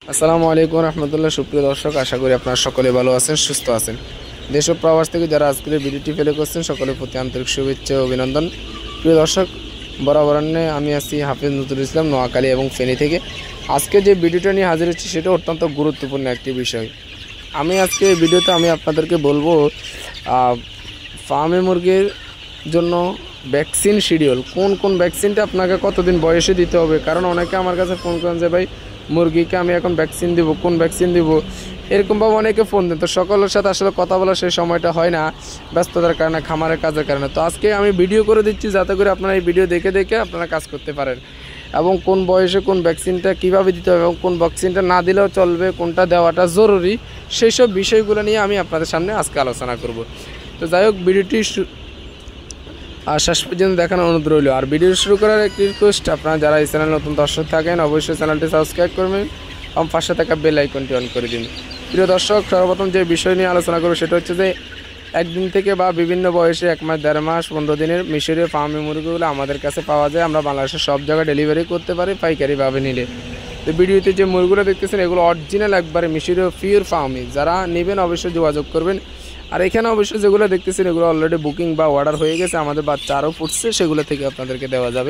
আসসালামু আলাইকুম রহমতুল্লাহ। সুপ্রিয় দর্শক, আশা করি আপনারা সকলে ভালো আছেন, সুস্থ আছেন। দেশ ও প্রবাস থেকে যারা আজকের ভিডিওটি ফেলে করছেন সকলের প্রতি আন্তরিক শুভেচ্ছা ও অভিনন্দন। প্রিয় দর্শক, বরাবরণে আমি আছি হাফিজ নজরুল ইসলাম, নোয়াখালী এবং ফেনী থেকে। আজকে যে ভিডিওটা নিয়ে হাজির হচ্ছি সেটা অত্যন্ত গুরুত্বপূর্ণ একটি বিষয়। আমি আজকে এই ভিডিওতে আপনাদেরকে বলবো ফার্মে মুরগির জন্য ভ্যাকসিন শিডিউল, কোন কোন ভ্যাকসিনটা আপনাকে কতদিন বয়সে দিতে হবে। কারণ অনেকে আমার কাছে ফোন করেন যে ভাই মুরগিকে আমি এখন ভ্যাকসিন দিব, কোন ভ্যাকসিন দিব, এরকমভাবে অনেকে ফোন দেন। তো সকলের সাথে আসলে কথা বলার সেই সময়টা হয় না, ব্যস্ততার কারণে, খামারের কাজের কারণে। তো আজকে আমি ভিডিও করে দিচ্ছি যাতে করে আপনারা এই ভিডিও দেখে দেখে আপনারা কাজ করতে পারেন, এবং কোন বয়সে কোন ভ্যাকসিনটা কীভাবে দিতে হবে এবং কোন ভ্যাকসিনটা না দিলেও চলবে, কোনটা দেওয়াটা জরুরি, সেই সব বিষয়গুলো নিয়ে আমি আপনাদের সামনে আজকে আলোচনা করব। তো যাই হোক, ভিডিওটি আর শেষ পর্যন্ত দেখানোর অনুরোধ রইল। আর ভিডিও শুরু করার একটি রিকোয়েস্ট, আপনারা যারা এই চ্যানেল নতুন দর্শক থাকেন অবশ্যই চ্যানেলটি সাবস্ক্রাইব করবেন এবং পাশে থাকা বেল আইকনটি অন করে দিন। প্রিয় দর্শক, সর্বপ্রথম যে বিষয় নিয়ে আলোচনা করব সেটা হচ্ছে যে একদিন থেকে বা বিভিন্ন বয়সে 1 মাস, 1.5 মাস, 15 দিনের মিশরীয় ফার্মি মুরগিগুলো আমাদের কাছে পাওয়া যায়। আমরা বাংলাদেশের সব জায়গায় ডেলিভারি করতে পারি পাইকারিভাবে নিলে। তো ভিডিওতে যে মুরগিগুলো দেখতেছেন এগুলো অরিজিনাল একবারে মিশরীয় পিওর ফার্মি। যারা নেবেন অবশ্যই যোগাযোগ করবেন। আর এখানে অবশ্যই যেগুলো দেখতেছেন এগুলো অলরেডি বুকিং বা অর্ডার হয়ে গেছে, আমাদের বাচ্চা আরও ফুটছে, সেগুলো থেকে আপনাদেরকে দেওয়া যাবে।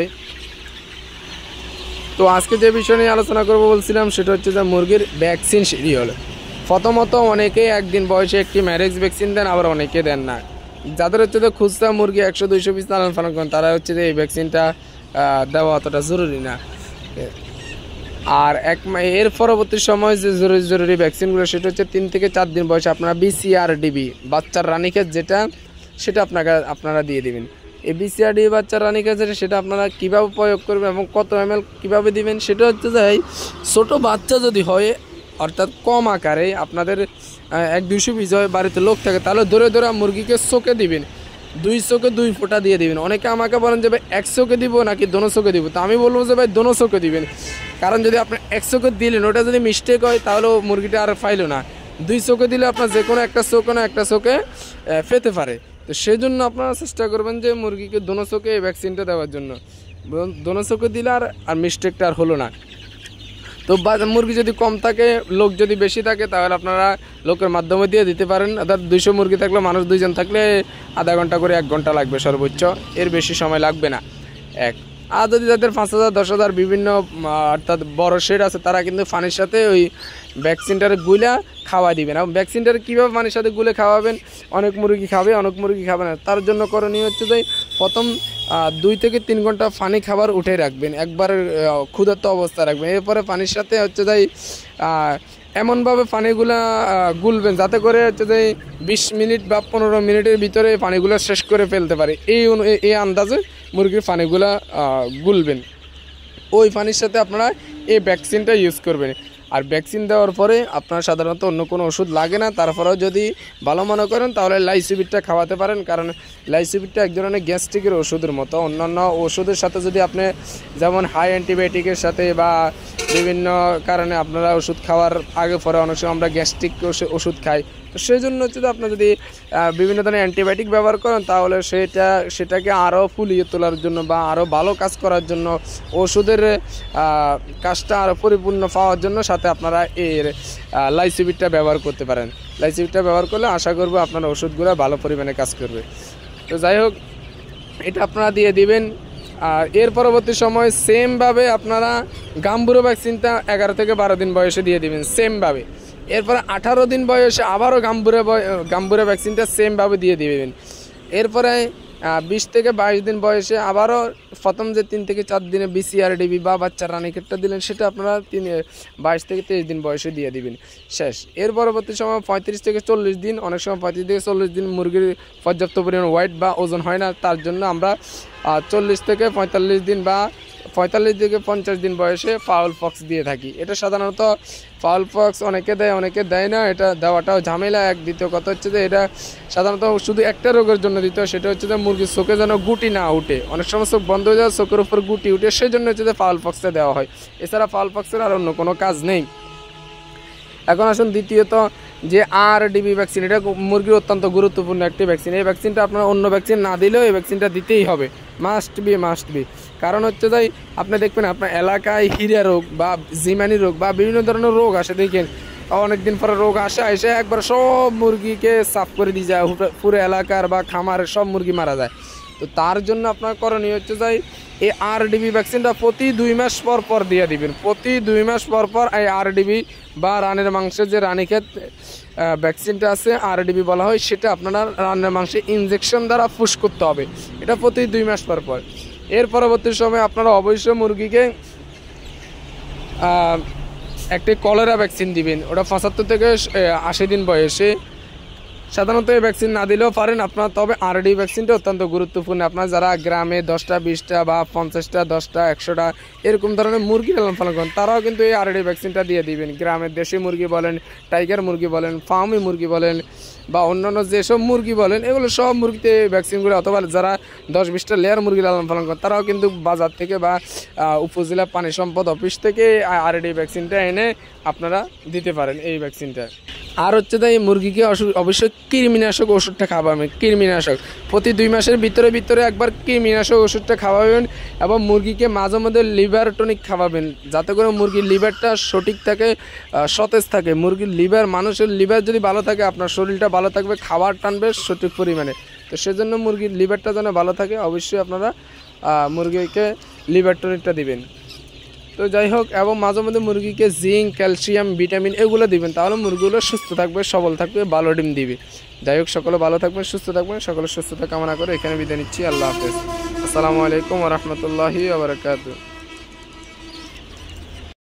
তো আজকে যে বিষয় নিয়ে আলোচনা করবো বলছিলাম সেটা হচ্ছে যে মুরগির ভ্যাকসিন শিডিউল। প্রথমত অনেকে একদিন বয়সে একটি ম্যারেজ ভ্যাকসিন দেন, আবার অনেকে দেন না। যাদের হচ্ছে যে খুচরা মুরগি 100-200 পিস লালন পালন করেন তারা হচ্ছে যে এই ভ্যাকসিনটা দেওয়া অতটা জরুরি না। আর এর পরবর্তী সময় যে জরুরি ভ্যাকসিনগুলো সেটা হচ্ছে 3 থেকে 4 দিন বয়সে আপনারা BCRDB বাচ্চার রানীক্ষেত যেটা, সেটা আপনারা দিয়ে দিবেন। এই BCRDB বাচ্চার রানীক্ষেত যেটা, সেটা আপনারা কীভাবে প্রয়োগ করবেন এবং কত ml কীভাবে দিবেন সেটা হচ্ছে যে ছোটো বাচ্চা যদি হয়, অর্থাৎ কম আকারে আপনাদের 100-200 পিস হয়, বাড়িতে লোক থাকে, তাহলে ধরে ধরে মুরগিকে চোখে দিবেন, 2 চোখে 2 ফোঁটা দিয়ে দিবেন। অনেকে আমাকে বলেন যে ভাই 1 চোখে দিব নাকি দোনো চোখে দিব। তো আমি বলবো যে ভাই দোনো চোখে দিবেন। কারণ যদি আপনি 1 চোখে দিলেন ওটা যদি মিস্টেক হয় তাহলে মুরগিটা আর ফাইলো না। 2 চোখে দিলে আপনার যে কোনো একটা চোখে পেতে পারে। তো সেই জন্য আপনারা চেষ্টা করবেন যে মুরগিকে দোনো চোখে এই ভ্যাকসিনটা দেওয়ার জন্য। দোনো চোখে দিলে আর মিস্টেকটা আর হলো না। তো মুরগি যদি কম থাকে, লোক যদি বেশি থাকে, তাহলে আপনারা লোকের মাধ্যমে দিয়ে দিতে পারেন। অর্থাৎ 200 মুরগি থাকলে, মানুষ 2 জন থাকলে আধা ঘন্টা করে 1 ঘন্টা লাগবে সর্বোচ্চ, এর বেশি সময় লাগবে না। আর যদি যাদের 5,000, 10,000 বিভিন্ন অর্থাৎ বড় শেড আছে, তারা কিন্তু পানির সাথে ওই ভ্যাকসিনটার গুলা খাওয়া দিবেন। এবং ভ্যাকসিনটার কীভাবে পানির সাথে গুলে খাওয়াবেন, অনেক মুরগি খাবে, অনেক মুরগি খাবে না। তার জন্য করণীয় হচ্ছে যে প্রথম 2 থেকে 3 ঘন্টা পানি খাবার উঠে রাখবেন, একবার ক্ষুধার্ত অবস্থা রাখবেন। এরপরে পানির সাথে হচ্ছে যে এমনভাবে পানিগুলা গুলবেন যাতে করে হচ্ছে যে 20 মিনিট বা 15 মিনিটের ভিতরে পানিগুলো শেষ করে ফেলতে পারে। এই আন্দাজে মুরগির পানিগুলা গুলবেন। ওই পানির সাথে আপনারা এই ভ্যাকসিনটা ইউজ করবেন। আর ভ্যাকসিন দেওয়ার পরে আপনার সাধারণত অন্য কোনো ওষুধ লাগে না। তারপরেও যদি ভালো মনে করেন তাহলে লাইসোবিটটা খাওয়াতে পারেন, কারণ লাইসোবিটটা এক ধরনের গ্যাস্ট্রিকের ওষুধের মতো। অন্যান্য ওষুধের সাথে যদি আপনি যেমন হাই অ্যান্টিবায়োটিকের সাথে বা বিভিন্ন কারণে আপনারা ওষুধ খাওয়ার আগে পরে অনেক সময় আমরা গ্যাস্ট্রিক ওষুধ খাই, তো সেই জন্য হচ্ছে যে আপনার যদি বিভিন্ন ধরনের অ্যান্টিবায়োটিক ব্যবহার করেন তাহলে সেটাকে আরও ফুলিয়ে তোলার জন্য বা আরও ভালো কাজ করার জন্য, ওষুধের কাজটা আরও পরিপূর্ণ পাওয়ার জন্য সাথে আপনারা এর লাইসোবিটটা ব্যবহার করতে পারেন। লাইসোবিটটা ব্যবহার করলে আশা করব আপনার ওষুধগুলো ভালো পরিমাণে কাজ করবে। তো যাই হোক, এটা আপনারা দিয়ে দিবেন। আর এর পরবর্তী সময় সেমভাবে আপনারা গাম্বুরো ভ্যাকসিনটা 11 থেকে 12 দিন বয়সে দিয়ে দিবেন সেমভাবে। এরপরে 18 দিন বয়সে আবারও গাম্বুরো ভ্যাকসিনটা সেমভাবে দিয়ে দিবেন। এরপরে 20 থেকে 22 দিন বয়সে আবারও প্রথম যে 3 থেকে 4 দিনে BCRDB বা বাচ্চার রানীক্ষেতটা দিলেন সেটা আপনারা 22 থেকে 23 দিন বয়সে দিয়ে দিবেন, শেষ। এর পরবর্তী সময় 35 থেকে 40 দিন, অনেক সময় 35 থেকে 40 দিন মুরগির পর্যাপ্ত পরিমাণ ওয়েট বা ওজন হয় না, তার জন্য আমরা 40 থেকে 45 দিন বা 45 থেকে 50 দিন বয়সে ফাউল পক্স দিয়ে থাকি। এটা সাধারণত ফাউল পক্স অনেকে দেয়, অনেকে দেয় না। এটা দেওয়াটাও ঝামেলা। দ্বিতীয় কথা হচ্ছে যে এটা সাধারণত শুধু একটা রোগের জন্য দিতে হয়, সেটা হচ্ছে যে মুরগির চোখে যেন গুটি না উঠে। অনেক সময় চোখ বন্ধ হয়ে যায়, চোখের উপর গুটি উঠে, সেই জন্য হচ্ছে যে ফাউল পক্সটা দেওয়া হয়। এছাড়া ফাউল পক্সের আর অন্য কোনো কাজ নেই। এখন আসুন দ্বিতীয়ত যে RDB ভ্যাকসিন, এটা মুরগির অত্যন্ত গুরুত্বপূর্ণ একটি ভ্যাকসিন। এই ভ্যাকসিনটা আপনারা অন্য ভ্যাকসিন না দিলেও এই ভ্যাকসিনটা দিতেই হবে, মাস্ট বি। কারণ হচ্ছে যাই আপনি দেখবেন আপনার এলাকায় হিরা রোগ বা জিমানি রোগ বা বিভিন্ন ধরনের রোগ আসে, দেখেন অনেকদিন পরে রোগ আসে এসে একবার সব মুরগিকে সাফ করে দিয়ে যায়, পুরো এলাকার বা খামারের সব মুরগি মারা যায়। তো তার জন্য আপনার করণীয় হচ্ছে যাই এই আরডিবি ভ্যাকসিনটা প্রতি 2 মাস পর পর দিয়ে দিবেন। প্রতি 2 মাস পর পর এই আরডিবি বা রানের মাংসের যে রানীক্ষেত ভ্যাকসিনটা আছে আরডিবি বলা হয়, সেটা আপনারা রানের মাংসে ইনজেকশন দ্বারা পুশ করতে হবে, এটা প্রতি 2 মাস পর পর। এর পরবর্তী সময় আপনারা অবশ্যই মুরগিকে একটি কলেরা ভ্যাকসিন দিবেন, ওটা 75 থেকে 80 দিন বয়সে। সাধারণত এই ভ্যাকসিন না দিলেও পারেন আপনার, তবে আরডি ভ্যাকসিনটা অত্যন্ত গুরুত্বপূর্ণ। আপনার যারা গ্রামে 10টা 20টা বা 50টা 10টা 100টা এরকম ধরনের মুরগি লালন পালন করেন, তারাও কিন্তু এই আরডি ভ্যাকসিনটা দিয়ে দিবেন। গ্রামের দেশি মুরগি বলেন, টাইগার মুরগি বলেন, ফার্মি মুরগি বলেন বা অন্যান্য যেসব মুরগি বলেন, এগুলো সব মুরগিতে এই ভ্যাকসিনগুলো, অথবা যারা 10-20টা লেয়ার মুরগি লালন পালন করেন তারাও কিন্তু বাজার থেকে বা উপজেলা পানি সম্পদ অফিস থেকে আরডি ভ্যাকসিনটা এনে আপনারা দিতে পারেন এই ভ্যাকসিনটা। আর হচ্ছে তাই মুরগিকে অবশ্যই কৃমিনাশক ওষুধটা খাওয়াবেন। কৃমিনাশক প্রতি 2 মাসের ভিতরে একবার কৃমিনাশক ওষুধটা খাওয়াবেন, এবং মুরগিকে মাঝে মধ্যে লিভার টনিক খাওয়াবেন, যাতে করে মুরগির লিভারটা সঠিক থাকে, সতেজ থাকে। মুরগির লিভার, মানুষের লিভার যদি ভালো থাকে আপনার শরীরটা ভালো থাকবে, খাবার টানবে সঠিক পরিমাণে। তো সেজন্য মুরগির লিভারটা যেন ভালো থাকে, অবশ্যই আপনারা মুরগিকে লিভার টনিকটা দিবেন। তো যাই হোক, এবং মাঝে মধ্যে মুরগিকে জিঙ্ক, ক্যালসিয়াম, ভিটামিন এগুলো দিবেন, তাহলে মুরগিগুলো সুস্থ থাকবে, সবল থাকবে, ভালো ডিম দিবে। যাই হোক, সকলে ভালো থাকবেন, সুস্থ থাকবেন, সকলে সুস্থতা কামনা করে এখানে বিদায় নিচ্ছি। আল্লাহ হাফেজ। আসসালামু আলাইকুম ওয়া রাহমাতুল্লাহি ওয়া বারাকাতুহু।